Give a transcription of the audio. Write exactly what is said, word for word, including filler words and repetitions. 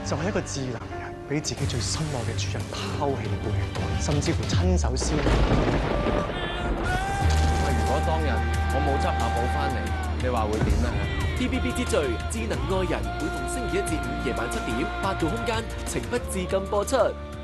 就係一個智能人俾自己最心愛嘅主人拋棄背叛，甚至乎親手燒。 喂，如果當日我冇執阿寶翻嚟，你話會點咧 T V B 之最智能愛人，每逢星期一至五夜晚七點，八度空間情不自禁播出。